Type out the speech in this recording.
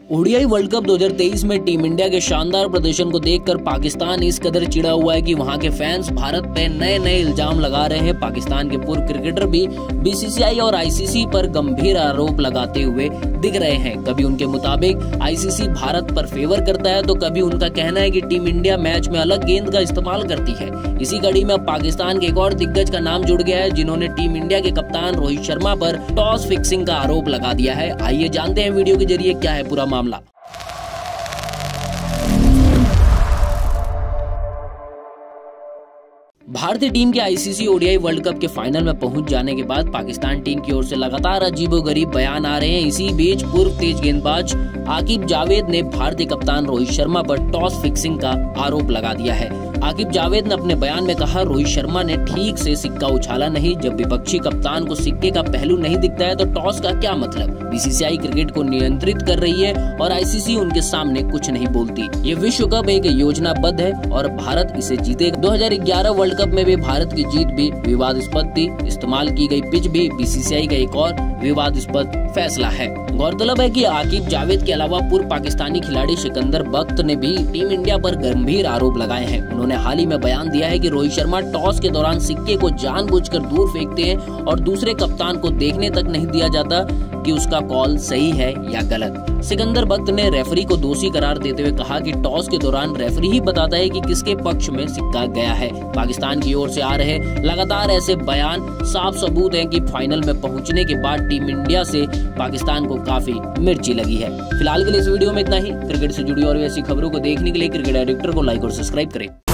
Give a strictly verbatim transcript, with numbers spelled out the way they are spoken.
ODI World cup दो हज़ार तेईस में टीम इंडिया के शानदार प्रदर्शन को देखकर पाकिस्तान इस कदर चिढ़ा हुआ है कि वहां के फैंस भारत पे नए नए इल्जाम लगा रहे हैं। पाकिस्तान के पूर्व क्रिकेटर भी बीसीसीआई और आईसीसी पर गंभीर आरोप लगाते हुए दिख रहे हैं। कभी उनके मुताबिक आईसीसी भारत पर फेवर करता है तो कभी उनका कहना है कि टीम इंडिया मैच में अलग गेंद का इस्तेमाल करती है। इसी कड़ी में अब पाकिस्तान के एक और दिग्गज का नाम जुड़ गया है जिन्होंने टीम इंडिया के कप्तान रोहित शर्मा पर टॉस फिक्सिंग का आरोप लगा दिया है। आइए जानते हैं वीडियो के जरिए क्या है पूरा मामला। भारतीय टीम के आईसीसी ओडीआई वर्ल्ड कप के फाइनल में पहुंच जाने के बाद पाकिस्तान टीम की ओर से लगातार अजीबोगरीब बयान आ रहे हैं। इसी बीच पूर्व तेज गेंदबाज आकिब जावेद ने भारतीय कप्तान रोहित शर्मा पर टॉस फिक्सिंग का आरोप लगा दिया है। आकिब जावेद ने अपने बयान में कहा, रोहित शर्मा ने ठीक से सिक्का उछाला नहीं। जब विपक्षी कप्तान को सिक्के का पहलू नहीं दिखता है तो टॉस का क्या मतलब। बीसीसीआई क्रिकेट को नियंत्रित कर रही है और आईसीसी उनके सामने कुछ नहीं बोलती। ये विश्व कप एक योजनाबद्ध है और भारत इसे जीतेगा। दो हज़ार ग्यारह वर्ल्ड कप में भी भारत की जीत भी विवादास्पद थी। इस्तेमाल की गई पिच भी बीसीसीआई का एक और विवादास्पद फैसला है। गौरतलब है कि आकिब जावेद के अलावा पूर्व पाकिस्तानी खिलाड़ी सिकंदर बख्त ने भी टीम इंडिया पर गंभीर आरोप लगाए हैं। उन्होंने हाल ही में बयान दिया है कि रोहित शर्मा टॉस के दौरान सिक्के को जानबूझकर दूर फेंकते हैं और दूसरे कप्तान को देखने तक नहीं दिया जाता कि उसका कॉल सही है या गलत। सिकंदर बख्त ने रेफरी को दोषी करार देते हुए कहा कि टॉस के दौरान रेफरी ही बताता है कि किसके पक्ष में सिक्का गया है। पाकिस्तान की ओर से आ रहे लगातार ऐसे बयान साफ सबूत हैं कि फाइनल में पहुंचने के बाद टीम इंडिया से पाकिस्तान को काफी मिर्ची लगी है। फिलहाल के लिए इस वीडियो में इतना ही। क्रिकेट से जुड़ी और ऐसी खबरों को देखने के लिए क्रिकेट एडिक्टर को लाइक और सब्सक्राइब करें।